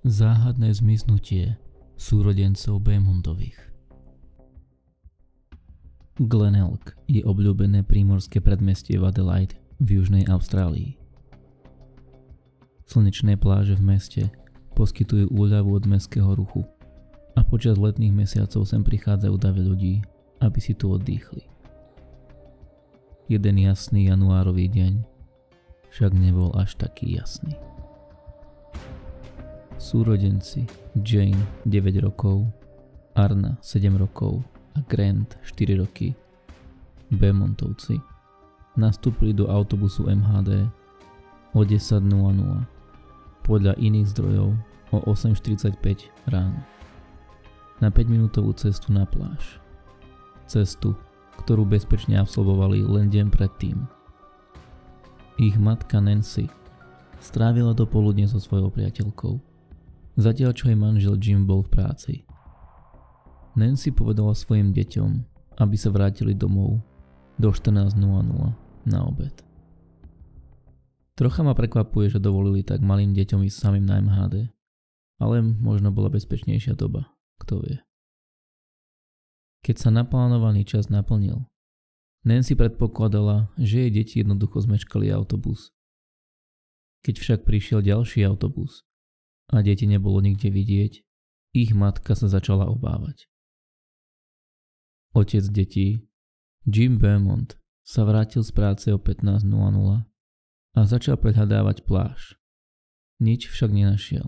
Záhadné zmiznutie súrodencov Beaumontových. Glenelg je obľúbené prímorské predmestie v Adelaide v južnej Austrálii. Slnečné pláže v meste poskytujú úľavu od mestského ruchu a počas letných mesiacov sem prichádzajú davy ľudí, aby si tu oddychli. Jeden jasný januárový deň však nebol až taký jasný. Súrodenci Jane 9 rokov, Arna 7 rokov a Grant 4 roky, Beaumontovci, nastúpili do autobusu MHD o 10:00, podľa iných zdrojov o 8:45 ráno, na 5-minútovú cestu na pláž. Cestu, ktorú bezpečne absolvovali len deň predtým. Ich matka Nancy strávila dopoludne so svojou priateľkou, zatiaľ čo jej manžel Jim bol v práci. Nancy povedala svojim deťom, aby sa vrátili domov do 14:00 na obed. Trocha ma prekvapuje, že dovolili tak malým deťom ísť samým na MHD, ale možno bola bezpečnejšia doba, kto vie. Keď sa naplánovaný čas naplnil, Nancy predpokladala, že jej deti jednoducho zmeškali autobus. Keď však prišiel ďalší autobus a deti nebolo nikde vidieť, ich matka sa začala obávať. Otec detí, Jim Beaumont, sa vrátil z práce o 15:00 a začal prehľadávať pláž. Nič však nenašiel.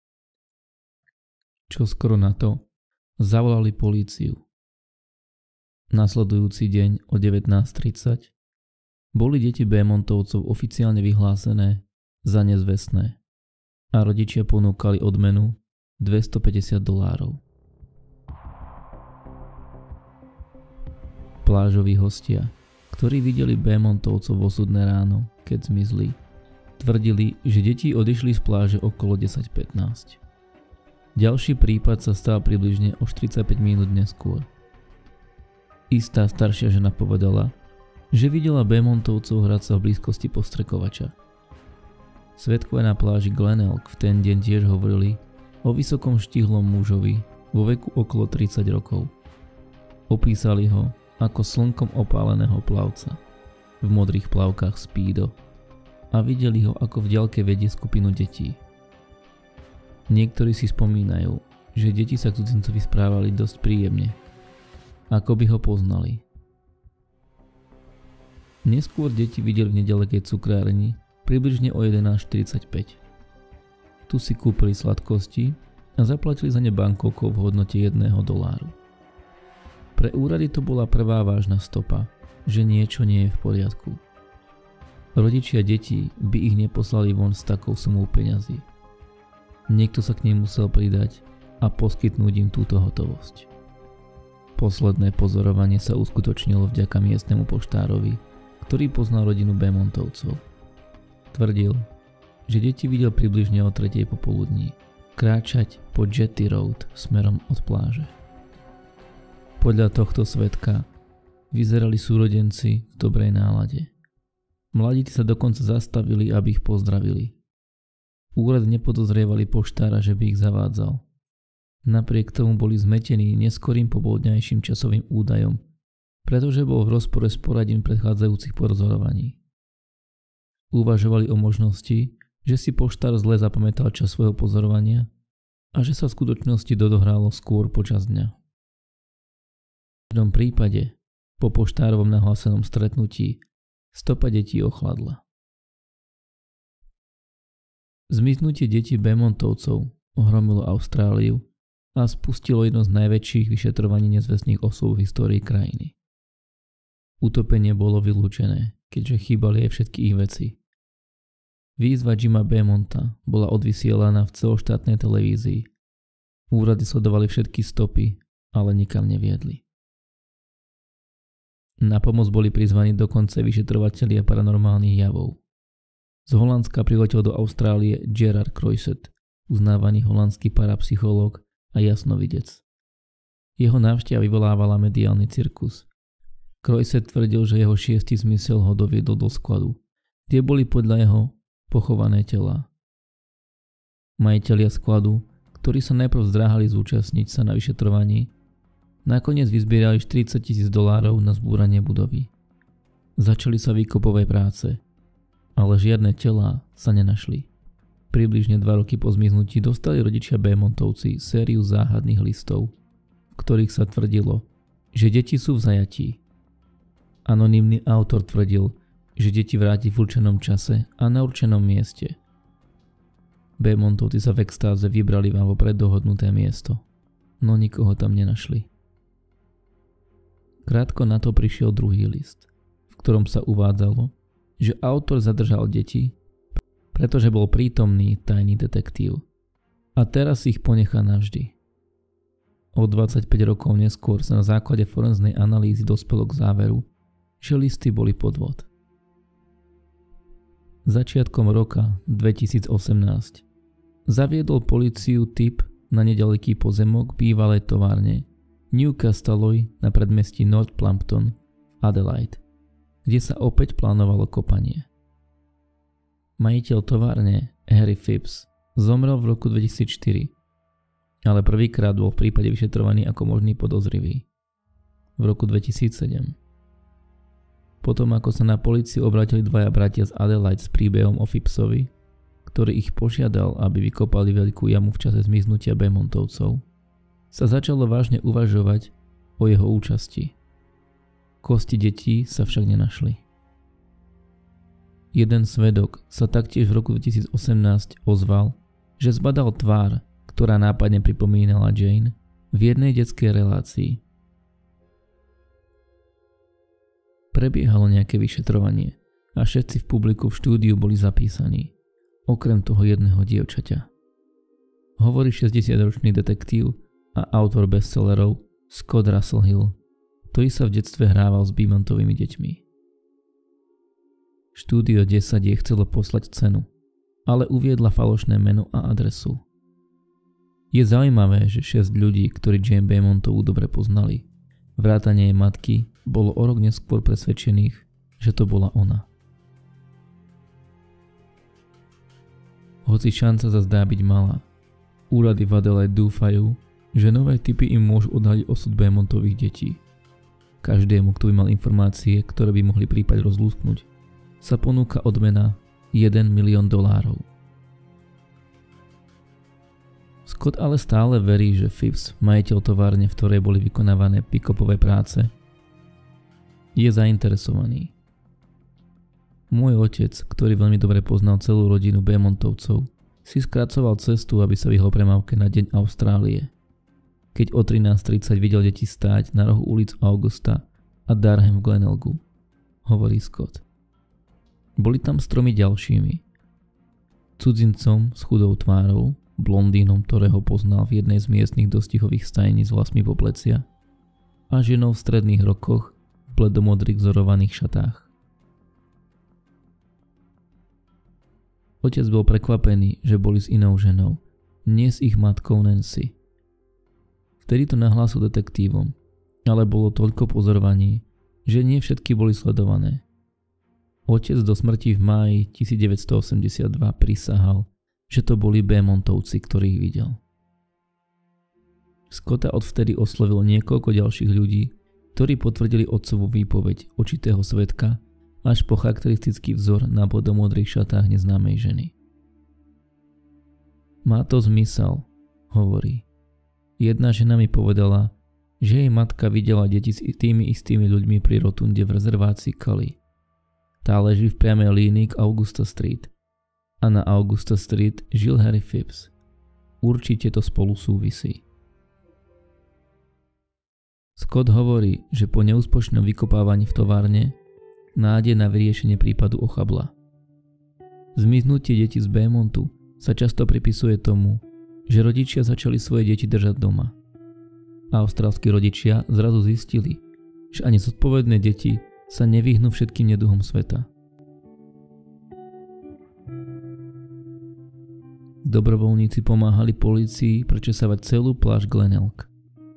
Čoskoro na to zavolali políciu. Nasledujúci deň o 19:30 boli deti Beaumontovcov oficiálne vyhlásené za nezvestné a rodičia ponúkali odmenu $250. Plážoví hostia, ktorí videli Beaumontovcov v osudné ráno, keď zmizli, tvrdili, že deti odišli z pláže okolo 10:15. Ďalší prípad sa stal približne o 45 minút neskôr. Istá staršia žena povedala, že videla Beaumontovcov hrať sa v blízkosti postrekovača. Svedkovia na pláži Glenelg v ten deň tiež hovorili o vysokom štihlom mužovi vo veku okolo 30 rokov. Opísali ho ako slnkom opáleného plavca v modrých plavkách Speedo a videli ho, ako v diaľke vedie skupinu detí. Niektorí si spomínajú, že deti sa k cudzincovi správali dosť príjemne, ako by ho poznali. Neskôr deti videli v nedalekej cukrárni približne o 11:45. Tu si kúpili sladkosti a zaplatili za ne bankovkou v hodnote $1. Pre úrady to bola prvá vážna stopa, že niečo nie je v poriadku. Rodičia detí by ich neposlali von s takou sumou peňazí. Niekto sa k nim musel pridať a poskytnúť im túto hotovosť. Posledné pozorovanie sa uskutočnilo vďaka miestnemu poštárovi, ktorý poznal rodinu Beaumontovcov. Tvrdil, že deti videl približne o 3:00 popoludní kráčať po Jetty Road smerom od pláže. Podľa tohto svedka vyzerali súrodenci v dobrej nálade. Mladíci sa dokonca zastavili, aby ich pozdravili. Úrad nepodozrievali poštára, že by ich zavádzal. Napriek tomu boli zmetení neskorým popoludňajším časovým údajom, pretože bol v rozpore s poradím predchádzajúcich pozorovaní. Uvažovali o možnosti, že si poštár zle zapamätal čas svojho pozorovania a že sa v skutočnosti dodohralo skôr počas dňa. V každom prípade, po poštárovom nahlásenom stretnutí, stopa detí ochladla. Zmiznutie detí Beaumontovcov ohromilo Austráliu a spustilo jedno z najväčších vyšetrovaní nezvestných osôb v histórii krajiny. Utopenie bolo vylúčené, keďže chýbali aj všetky ich veci. Výzva Jima Beaumonta bola odvysielaná v celoštátnej televízii. Úrady sledovali všetky stopy, ale nikam neviedli. Na pomoc boli prizvaní dokonca vyšetrovatelia paranormálnych javov. Z Holandska priletel do Austrálie Gerard Croiset, uznávaný holandský parapsychológ a jasnovidec. Jeho návšteva vyvolávala mediálny cirkus. Croiset tvrdil, že jeho 6. zmysel ho doviedol do skladu, kde boli podľa jeho pochované telá. Majitelia skladu, ktorí sa najprv zdráhali zúčastniť sa na vyšetrovaní, nakoniec vyzbierali $40,000 na zbúranie budovy. Začali sa výkopové práce, ale žiadne telá sa nenašli. Približne 2 roky po zmiznutí dostali rodičia Beaumontovci sériu záhadných listov, v ktorých sa tvrdilo, že deti sú v zajatí. Anonymný autor tvrdil, že deti vráti v určenom čase a na určenom mieste. Beaumontovci sa v extáze vybrali vám vopred dohodnuté miesto, no nikoho tam nenašli. Krátko na to prišiel druhý list, v ktorom sa uvádzalo, že autor zadržal deti, pretože bol prítomný tajný detektív a teraz ich ponechá navždy. O 25 rokov neskôr sa na základe forenznej analýzy dospelo k záveru, že listy boli podvod. Začiatkom roka 2018 zaviedol políciu tip na nedaleký pozemok bývalej továrne Newcastle na predmestí North Plumpton v Adelaide, kde sa opäť plánovalo kopanie. Majiteľ továrne Harry Phipps zomrel v roku 2004, ale prvýkrát bol v prípade vyšetrovaný ako možný podozrivý v roku 2007. Potom ako sa na políciu obrátili 2 bratia z Adelaide s príbehom o Phippsovi, ktorý ich požiadal, aby vykopali veľkú jamu v čase zmiznutia Beaumontovcov, sa začalo vážne uvažovať o jeho účasti. Kosti detí sa však nenašli. Jeden svedok sa taktiež v roku 2018 ozval, že zbadal tvár, ktorá nápadne pripomínala Jane v jednej detskej relácii. Prebiehalo nejaké vyšetrovanie a všetci v publiku v štúdiu boli zapísaní, okrem toho jedného dievčaťa. Hovorí 60-ročný detektív a autor bestsellerov Scott Russell Hill, ktorý sa v detstve hrával s Beaumontovými deťmi. Štúdio 10 jej chcelo poslať cenu, ale uviedla falošné meno a adresu. Je zaujímavé, že 6 ľudí, ktorí Jane Beaumontovú dobre poznali, vrátane jej matky, bolo o rok neskôr presvedčených, že to bola ona. Hoci šanca sa zdá byť malá, úrady v Adelaide dúfajú, že nové tipy im môžu odhaliť osud Beaumontových detí. Každému, kto by mal informácie, ktoré by mohli prípad rozlúsknuť, sa ponúka odmena $1 milión. Scott ale stále verí, že Phipps, majiteľ továrne, v ktorej boli vykonávané pick-upové práce, je zainteresovaný. Môj otec, ktorý veľmi dobre poznal celú rodinu Beaumontovcov, si skracoval cestu, aby sa vyhol premávke na deň Austrálie. Keď o 13:30 videl deti stáť na rohu ulic Augusta a Durham v Glenelgu, hovorí Scott. Boli tam s 3 ďalšími. Cudzincom s chudou tvárou, blondínom, ktorého poznal v jednej z miestnych dostihových stajní s vlasmi po plecia, a ženou v stredných rokoch v bledomodrých vzorovaných šatách. Otec bol prekvapený, že boli s inou ženou, nie s ich matkou Nancy. Vtedy to nahlásil detektívom, ale bolo toľko pozorovaní, že nie všetky boli sledované. Otec do smrti v máji 1982 prisahal, že to boli Beaumontovci, ktorých videl. Scotta odvtedy oslovilo niekoľko ďalších ľudí, ktorí potvrdili otcovú výpoveď očitého svedka až po charakteristický vzor na bledomodrých šatách neznámej ženy. Má to zmysel, hovorí. Jedna žena mi povedala, že jej matka videla deti s tými istými ľuďmi pri rotunde v rezervácii Cully. Tá leží v priamej línii k Augusta Street. A na Augusta Street žil Harry Phipps. Určite to spolu súvisí. Scott hovorí, že po neúspešnom vykopávaní v továrne nádej na vyriešenie prípadu ochabla. Zmiznutie detí z Beaumontu sa často pripisuje tomu, že rodičia začali svoje deti držať doma. Austrálski rodičia zrazu zistili, že ani zodpovedné deti sa nevyhnú všetkým neduhom sveta. Dobrovoľníci pomáhali polícii prečesávať celú pláž Glenelg.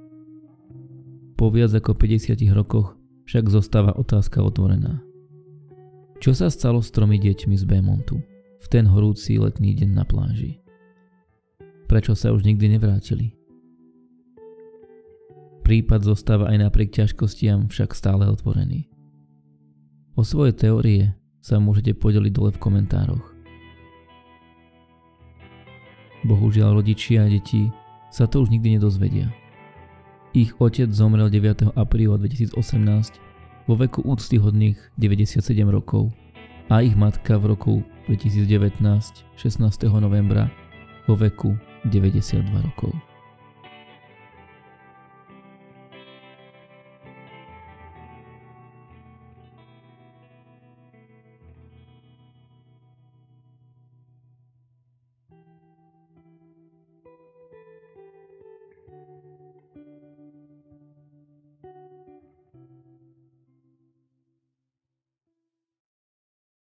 Po viac ako 50 rokoch však zostáva otázka otvorená. Čo sa stalo s 3 deťmi z Beaumontu v ten horúci letný deň na pláži? Prečo sa už nikdy nevrátili? Prípad zostáva aj napriek ťažkostiam však stále otvorený. O svoje teórie sa môžete podeliť dole v komentároch. Bohužiaľ rodičia a deti sa to už nikdy nedozvedia. Ich otec zomrel 9. apríla 2018 vo veku úctyhodných 97 rokov a ich matka v roku 2019 16. novembra vo veku 92 rokov.